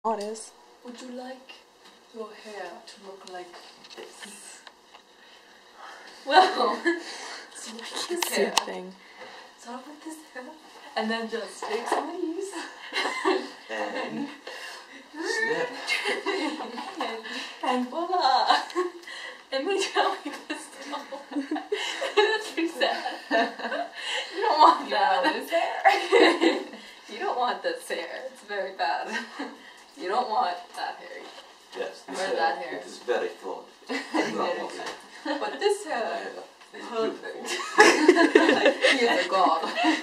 Oh, it is. Would you like your hair to look like this? Well, so like this hair. Thing. Start off with this hair, and then just take some of these. And snip. and voila! And we tell me this That's pretty sad. You don't want that. This hair. You don't want this hair. It's very bad. You don't want that hair. Yes, this Or that hair. It is very flawed. But this hair is It's beautiful. perfect. He is a god.